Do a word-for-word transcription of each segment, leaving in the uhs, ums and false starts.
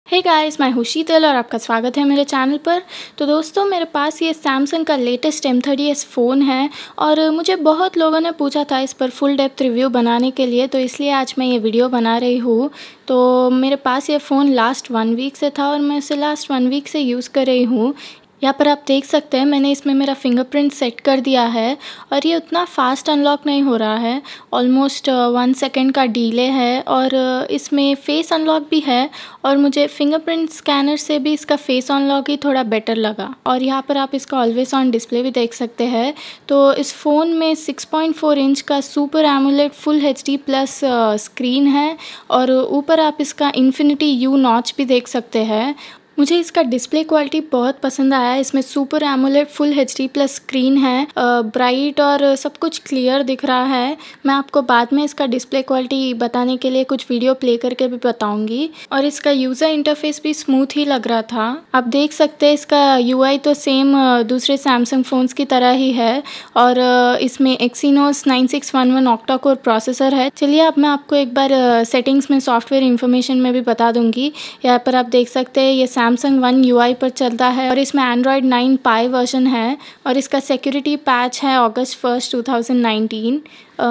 Hey guys, मैं हूँ शीतल और आपका स्वागत है मेरे चैनल पर। तो दोस्तों, मेरे पास ये सैमसंग का latest M thirty S phone है और मुझे बहुत लोगों ने पूछा था इस पर फुल डेप्थ रिव्यू बनाने के लिए, तो इसलिए आज मैं ये वीडियो बना रही हूँ। तो मेरे पास ये फ़ोन लास्ट वन वीक से था और मैं इसे लास्ट वन वीक से यूज़ कर रही हूँ। यहाँ पर आप देख सकते हैं मैंने इसमें मेरा फिंगरप्रिंट सेट कर दिया है और ये उतना फ़ास्ट अनलॉक नहीं हो रहा है। ऑलमोस्ट वन सेकेंड का डिले है और इसमें फ़ेस अनलॉक भी है और मुझे फिंगरप्रिंट स्कैनर से भी इसका फ़ेस अनलॉक ही थोड़ा बेटर लगा। और यहाँ पर आप इसका ऑलवेज ऑन डिस्प्ले भी देख सकते हैं। तो इस फ़ोन में सिक्स पॉइंट फोर इंच का super AMOLED full H D plus screen है और ऊपर आप इसका इन्फिनिटी यू नॉच भी देख सकते हैं। मुझे इसका डिस्प्ले क्वालिटी बहुत पसंद आया। इसमें super AMOLED full H D plus screen है, ब्राइट और सब कुछ क्लियर दिख रहा है। मैं आपको बाद में इसका डिस्प्ले क्वालिटी बताने के लिए कुछ वीडियो प्ले करके भी बताऊंगी। और इसका यूज़र इंटरफेस भी स्मूथ ही लग रहा था। आप देख सकते हैं इसका यू आई तो सेम दूसरे सैमसंग फ़ोन्स की तरह ही है और इसमें Exynos nine six one one octa core processor है। चलिए अब मैं आपको एक बार सेटिंग्स में सॉफ्टवेयर इन्फॉर्मेशन में भी बता दूंगी। यहाँ पर आप देख सकते हैं ये सैमसंग वन यू आई पर चलता है और इसमें एंड्रॉयड नाइन पाई वर्जन है और इसका सिक्योरिटी पैच है August first two thousand nineteen.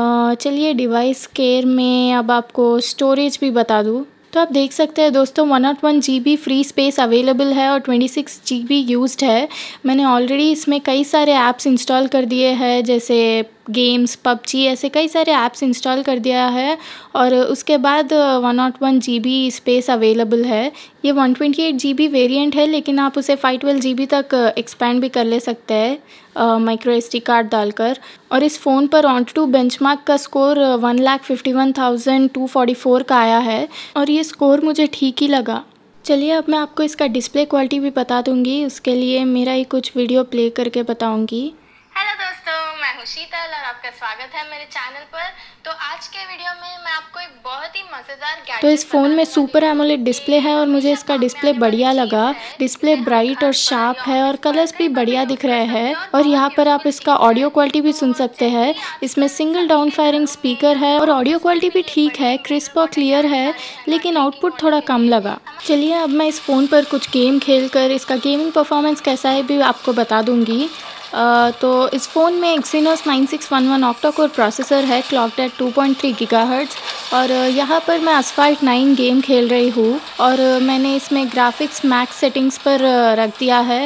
चलिए डिवाइस केयर में अब आपको स्टोरेज भी बता दूँ। तो आप देख सकते हैं दोस्तों one not one G B free space available है और twenty six G B used है। मैंने ऑलरेडी इसमें कई सारे ऐप्स इंस्टॉल कर दिए हैं, जैसे गेम्स, पबजी, ऐसे कई सारे ऐप्स इंस्टॉल कर दिया है और उसके बाद one not one G B space available है। ये one twenty eight G B variant है, लेकिन आप उसे फाइव ट्वेल्व जी बी तक एक्सपेंड भी कर ले सकते हैं माइक्रो एस डी कार्ड डालकर। और इस फ़ोन पर ऑनटू बेंचमार्क का score one lakh fifty one thousand two forty four का आया है और ये स्कोर मुझे ठीक ही लगा। चलिए अब मैं आपको इसका डिस्प्ले क्वालिटी भी बता दूंगी। उसके लिए मेरा ही कुछ वीडियो प्ले करके बताऊंगी। हेलो दोस्तों, मैं हूँ शीतल और आपका स्वागत है मेरे चैनल पर। तो आज के वीडियो में मैं आपको एक बहुत ही मज़ेदार गैजेट तो इस फ़ोन में सुपर एमोलेड डिस्प्ले है और मुझे इसका डिस्प्ले बढ़िया लगा। डिस्प्ले ब्राइट और शार्प है और कलर्स भी बढ़िया दिख रहे हैं। और यहाँ पर आप इसका ऑडियो क्वालिटी भी सुन सकते हैं। इसमें सिंगल डाउन फायरिंग स्पीकर है और ऑडियो क्वालिटी भी ठीक है, क्रिस्प और क्लियर है, लेकिन आउटपुट थोड़ा कम लगा। चलिए अब मैं इस फ़ोन पर कुछ गेम खेल कर इसका गेमिंग परफॉर्मेंस कैसा है भी आपको बता दूँगी। Uh, तो इस फ़ोन में Exynos nine six one one octa core processor है, clocked at two point three gigahertz. और यहाँ पर मैं असफाल्ट नाइन गेम खेल रही हूँ और मैंने इसमें ग्राफिक्स मैक्स सेटिंग्स पर रख दिया है।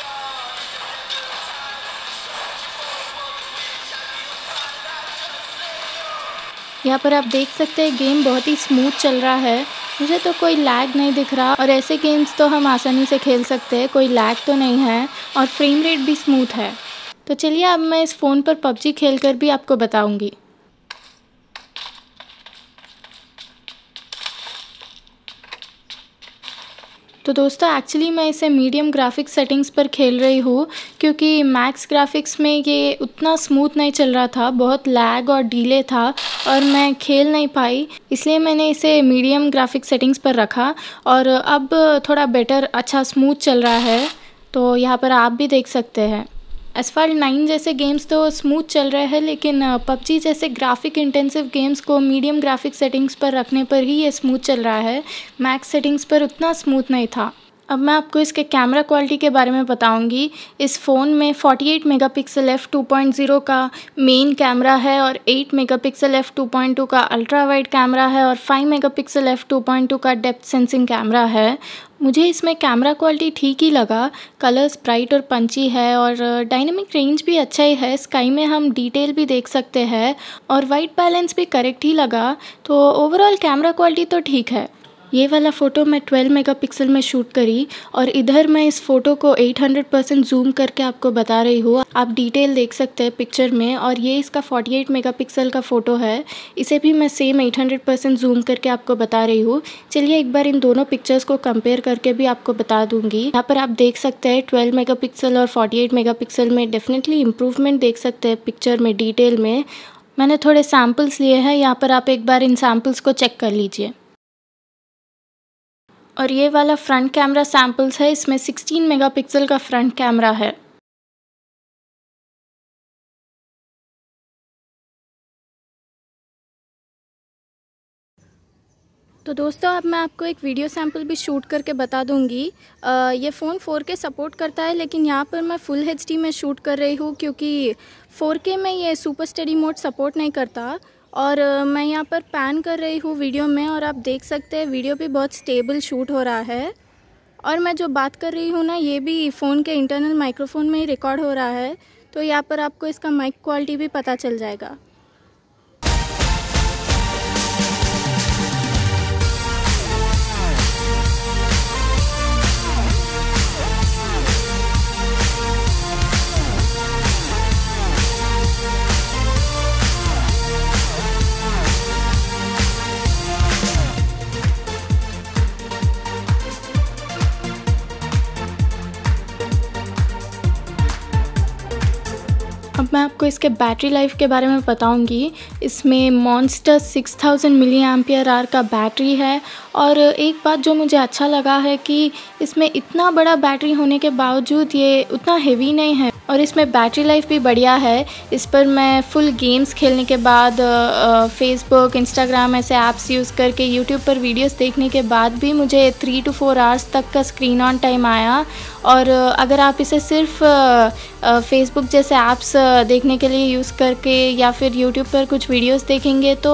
यहाँ पर आप देख सकते हैं गेम बहुत ही स्मूथ चल रहा है। मुझे तो कोई लैग नहीं दिख रहा और ऐसे गेम्स तो हम आसानी से खेल सकते हैं, कोई लैग तो नहीं है और फ्रेम रेट भी स्मूथ है। तो चलिए अब मैं इस फ़ोन पर पबजी खेलकर भी आपको बताऊंगी। तो दोस्तों एक्चुअली मैं इसे मीडियम ग्राफिक्स सेटिंग्स पर खेल रही हूँ क्योंकि मैक्स ग्राफिक्स में ये उतना स्मूथ नहीं चल रहा था, बहुत लैग और डिले था और मैं खेल नहीं पाई, इसलिए मैंने इसे मीडियम ग्राफिक्स सेटिंग्स पर रखा और अब थोड़ा बेटर अच्छा स्मूथ चल रहा है। तो यहाँ पर आप भी देख सकते हैं असफाल्ट नाइन जैसे गेम्स तो स्मूथ चल रहे हैं, लेकिन पबजी जैसे ग्राफिक इंटेंसिव गेम्स को मीडियम ग्राफिक सेटिंग्स पर रखने पर ही ये स्मूथ चल रहा है। मैक्स सेटिंग्स पर उतना स्मूथ नहीं था। अब मैं आपको इसके कैमरा क्वालिटी के बारे में बताऊंगी। इस फ़ोन में forty eight megapixel F two point zero का मेन कैमरा है और eight megapixel F two point two का अल्ट्रा वाइड कैमरा है और five megapixel F two point two का डेप्थ सेंसिंग कैमरा है। मुझे इसमें कैमरा क्वालिटी ठीक ही लगा। कलर्स ब्राइट और पंची है और डायनेमिक रेंज भी अच्छा ही है। स्काई में हम डिटेल भी देख सकते हैं और वाइट बैलेंस भी करेक्ट ही लगा। तो ओवरऑल कैमरा क्वालिटी तो ठीक है। ये वाला फ़ोटो मैं ट्वेल्व मेगापिक्सल में शूट करी और इधर मैं इस फ़ोटो को एट हंड्रेड परसेंट जूम करके आपको बता रही हूँ। आप डिटेल देख सकते हैं पिक्चर में और ये इसका फोर्टी एट मेगापिक्सल का फ़ोटो है। इसे भी मैं same eight hundred percent zoom करके आपको बता रही हूँ। चलिए एक बार इन दोनों पिक्चर्स को कंपेयर करके भी आपको बता दूँगी। यहाँ पर आप देख सकते हैं ट्वेल्व मेगापिक्सल और फोर्टी एट मेगापिक्सल में डेफिनेटली इम्प्रूवमेंट देख सकते हैं पिक्चर में डिटेल में। मैंने थोड़े सैम्पल्स लिए हैं, यहाँ पर आप एक बार इन सैम्पल्स को चेक कर लीजिए। और ये वाला फ्रंट कैमरा सैम्पल्स है, इसमें सिक्सटीन मेगापिक्सल का फ्रंट कैमरा है। तो दोस्तों अब मैं आपको एक वीडियो सैम्पल भी शूट करके बता दूंगी। आ, ये फ़ोन फोर के सपोर्ट करता है, लेकिन यहाँ पर मैं फुल एच डी में शूट कर रही हूँ क्योंकि फोर के में ये सुपर स्टडी मोड सपोर्ट नहीं करता। और आ, मैं यहाँ पर पैन कर रही हूँ वीडियो में, और आप देख सकते हैं वीडियो भी बहुत स्टेबल शूट हो रहा है। और मैं जो बात कर रही हूँ ना, ये भी फ़ोन के इंटरनल माइक्रोफोन में ही रिकॉर्ड हो रहा है, तो यहाँ पर आपको इसका माइक क्वालिटी भी पता चल जाएगा। अब मैं आपको इसके बैटरी लाइफ के बारे में बताऊंगी। इसमें monster six thousand milliampere hour का बैटरी है। और एक बात जो मुझे अच्छा लगा है कि इसमें इतना बड़ा बैटरी होने के बावजूद ये उतना हेवी नहीं है, और इसमें बैटरी लाइफ भी बढ़िया है। इस पर मैं फुल गेम्स खेलने के बाद, फेसबुक, इंस्टाग्राम ऐसे ऐप्स यूज़ करके, यूट्यूब पर वीडियोस देखने के बाद भी मुझे थ्री टू फोर आवर्स तक का स्क्रीन ऑन टाइम आया। और अगर आप इसे सिर्फ फेसबुक जैसे ऐप्स देखने के लिए यूज़ करके या फिर यूट्यूब पर कुछ वीडियोस देखेंगे तो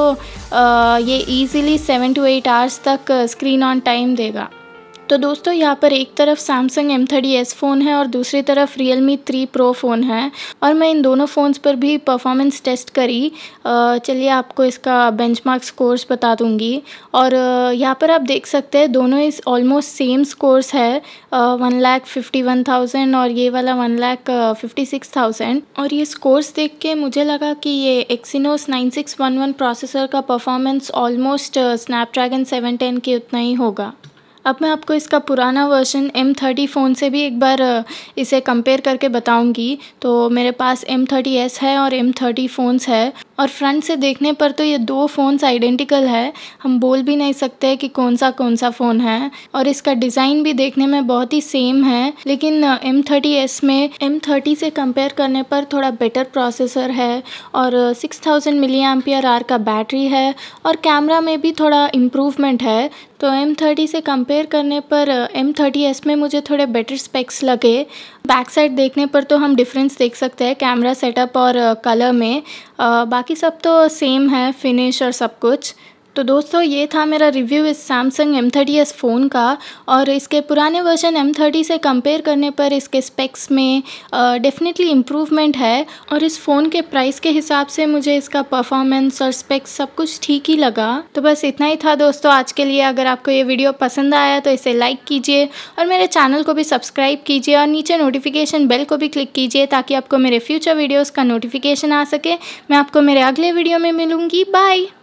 ये easily seven to eight hours तक स्क्रीन ऑन टाइम देगा। तो दोस्तों यहाँ पर एक तरफ Samsung M thirty S phone है और दूसरी तरफ रियलमी थ्री प्रो फ़ोन है, और मैं इन दोनों फ़ोन्स पर भी परफॉर्मेंस टेस्ट करी। चलिए आपको इसका बेंचमार्क स्कोर्स बता दूंगी। और यहाँ पर आप देख सकते हैं दोनों इस ऑलमोस्ट सेम स्कोर्स है, one lakh fifty one thousand और ये वाला one lakh fifty six thousand. और ये स्कोर्स देख के मुझे लगा कि ये Exynos nine six one one processor का performance almost Snapdragon seven ten के उतना ही होगा। अब मैं आपको इसका पुराना वर्जन एम थर्टी फ़ोन से भी एक बार इसे कंपेयर करके बताऊंगी। तो मेरे पास एम थर्टी एस है और एम थर्टी फ़ोन्स है, और फ्रंट से देखने पर तो ये दो फ़ोन्स आइडेंटिकल है। हम बोल भी नहीं सकते कि कौन सा कौन सा फ़ोन है, और इसका डिज़ाइन भी देखने में बहुत ही सेम है। लेकिन एम थर्टी एस में एम थर्टी से कंपेयर करने पर थोड़ा बेटर प्रोसेसर है, और six thousand milliampere hour का बैटरी है, और कैमरा में भी थोड़ा इम्प्रूवमेंट है। तो एम थर्टी से कंपेयर करने पर एम थर्टी एस में मुझे थोड़े बेटर स्पेक्स लगे। बैक साइड देखने पर तो हम डिफरेंस देख सकते हैं कैमरा सेटअप और कलर में, आ, बाकी सब तो सेम है, फिनिश और सब कुछ। तो दोस्तों ये था मेरा रिव्यू इस Samsung M thirty S phone का, और इसके पुराने वर्जन एम थर्टी से कंपेयर करने पर इसके स्पेक्स में डेफिनेटली इम्प्रूवमेंट है, और इस फ़ोन के प्राइस के हिसाब से मुझे इसका परफॉर्मेंस और स्पेक्स सब कुछ ठीक ही लगा। तो बस इतना ही था दोस्तों आज के लिए। अगर आपको ये वीडियो पसंद आया तो इसे लाइक कीजिए, और मेरे चैनल को भी सब्सक्राइब कीजिए, और नीचे नोटिफिकेशन बेल को भी क्लिक कीजिए ताकि आपको मेरे फ्यूचर वीडियोज़ का नोटिफिकेशन आ सके। मैं आपको मेरे अगले वीडियो में मिलूँगी। बाय।